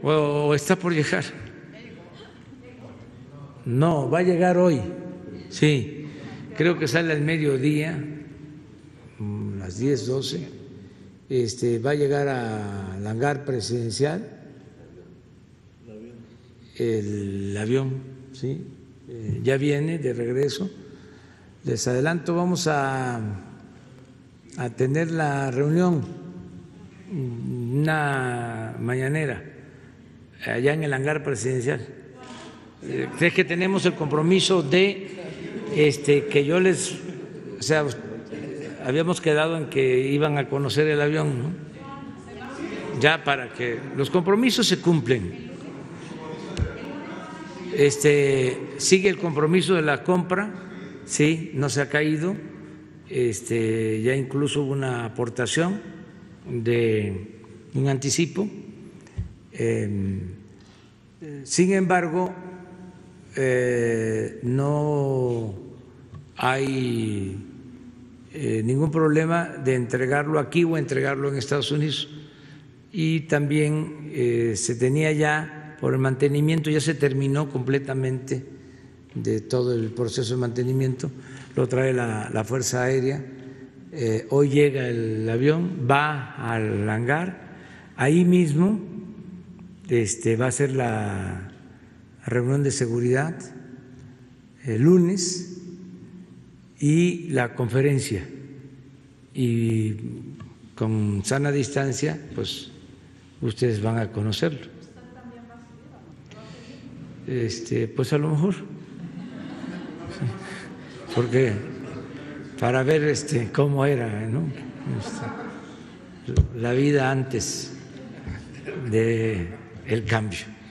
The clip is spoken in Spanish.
¿O está por llegar? No, va a llegar hoy. Sí, creo que sale al mediodía, las 10, 12. Va a llegar al hangar presidencial el avión, ¿sí? Ya viene de regreso. Les adelanto, vamos a tener la reunión, una mañanera, allá en el hangar presidencial. Es que tenemos el compromiso de que yo les, o sea, habíamos quedado en que iban a conocer el avión, ¿no? Ya para que los compromisos se cumplen. Sigue el compromiso de la compra, sí, no se ha caído. Ya incluso hubo una aportación de un anticipo. Sin embargo, no hay ningún problema de entregarlo aquí o entregarlo en Estados Unidos. Y también se tenía ya, por el mantenimiento, ya se terminó completamente de todo el proceso de mantenimiento, lo trae la Fuerza Aérea. Hoy llega el avión, va al hangar, ahí mismo va a ser la reunión de seguridad el lunes y la conferencia, y con sana distancia pues ustedes van a conocerlo. Pues a lo mejor, porque para ver cómo era, ¿no? La vida antes de el cambio.